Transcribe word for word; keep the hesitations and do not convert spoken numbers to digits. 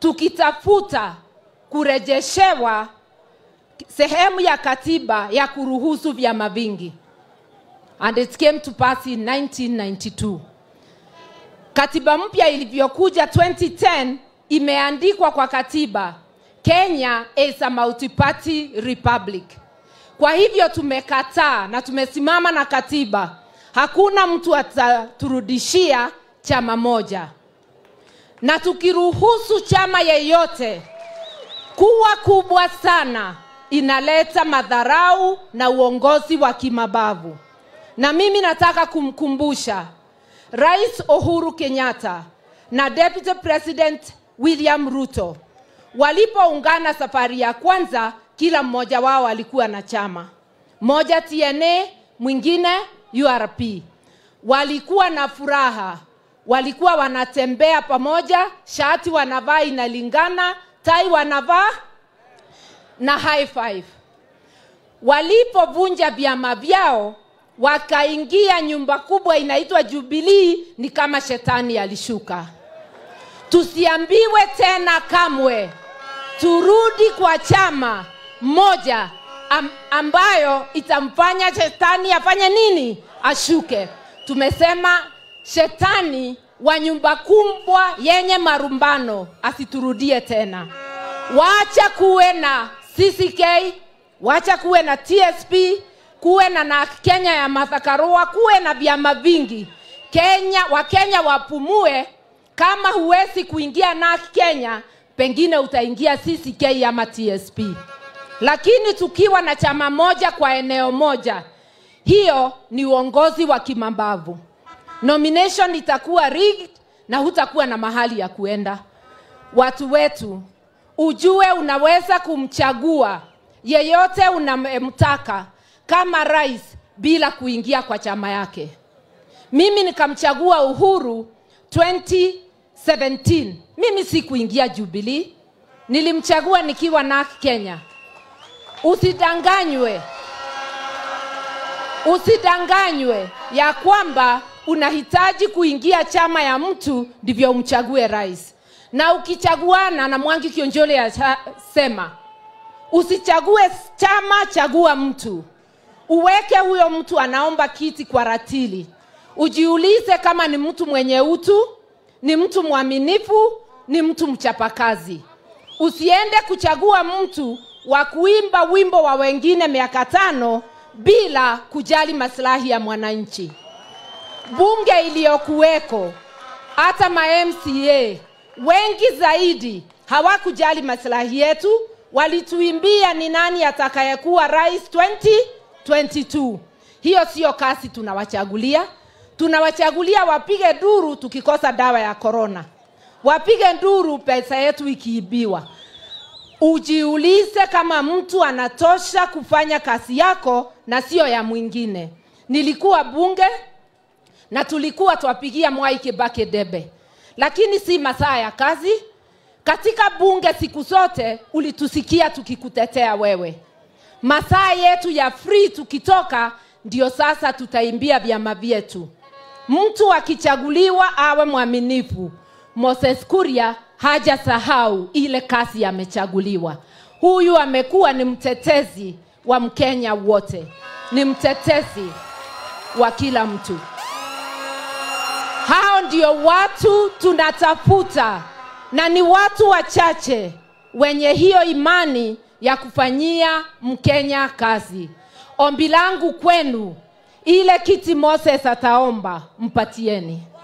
tukitafuta kurejeshewa sehemu ya katiba ya kuruhusu vyama vingi. And it came to pass in nineteen ninety-two. Katiba mpya ilivyokuja twenty ten imeandikwa kwa katiba, Kenya is a multi-party republic. Kwa hivyo tumekataa na tumesimama na katiba. Hakuna mtu ataturudishia chama moja. Na tukiruhusu chama yeyote kuwa kubwa sana, inaleta madharau na uongozi wa kimabavu. Na mimi nataka kumkumbusha Rais Uhuru Kenyatta na Deputy President William Ruto, walipoungana safari ya kwanza, kila mmoja wao alikuwa na chama. Moja T N A, mwingine U R P. Walikuwa na furaha. Walikuwa wanatembea pamoja, shati wanavaa inalingana, tai wanavaa na high five. Walipovunja vyama vyao, wakaingia nyumba kubwa inaitwa Jubilee, ni kama shetani alishuka. Tusiambiwe tena kamwe. Turudi kwa chama moja ambayo itamfanya shetani afanye nini? Ashuke. Tumesema shetani wa nyumba kubwa yenye marumbano asiturudie tena. Wacha kuwe na C C K, wacha kuwe na T S P, kuwe na, na Kenya ya Karua, kuwe na vyama vingi. Kenya, wa Kenya wapumue. Kama huwezi kuingia na Kenya, pengine utaingia C C K ama T S P. Lakini tukiwa na chama moja kwa eneo moja, hiyo ni uongozi wa kimambavu. Nomination itakuwa rigged na hutakuwa na mahali ya kuenda. Watu wetu, ujue unaweza kumchagua yeyote unamtaka kama rais bila kuingia kwa chama yake. Mimi nikamchagua Uhuru twenty seventeen. Mimi si kuingia Jubilee. Nilimchagua nikiwa na Kenya. Usidanganywe. Usidanganywe ya kwamba unahitaji kuingia chama ya mtu ndivyo umchague rais. Na ukichaguana na Mwangi Kionjole ya sema, usichague chama, chagua mtu. Uweke huyo mtu anaomba kiti kwa ratili. Ujiulize kama ni mtu mwenye utu, ni mtu mwaminifu, ni mtu mchapakazi. Usiende kuchagua mtu wa kuimba wimbo wa wengine miaka tano bila kujali maslahi ya mwananchi. Bunge iliyokuweko, hata ma M C A wengi zaidi hawakujali maslahi yetu, walituimbia ni nani atakayekuwa rais twenty twenty-two. Hiyo sio kasi tunawachagulia. Tunawachagulia wapige duru tukikosa dawa ya corona. Wapige duru pesa yetu ikiibiwa. Ujiulize kama mtu anatosha kufanya kazi yako na sio ya mwingine. Nilikuwa bunge na tulikuwa tuwapigia Mwai Kibaki debe. Lakini si masaa ya kazi. Katika bunge siku zote ulitusikia tukikutetea wewe. Masaa yetu ya free tukitoka ndio sasa tutaimbia vyama vyetu. Mtu akichaguliwa awe mwaminifu. Moses Kuria hajasahau ile kazi amechaguliwa. Huyu amekuwa ni mtetezi wa Mkenya wote. Ni mtetezi wa kila mtu. Hao ndio watu tunatafuta, na ni watu wachache wenye hiyo imani ya kufanyia Mkenya kazi. Ombi langu kwenu, ile kiti Moses ataomba, mpatieni.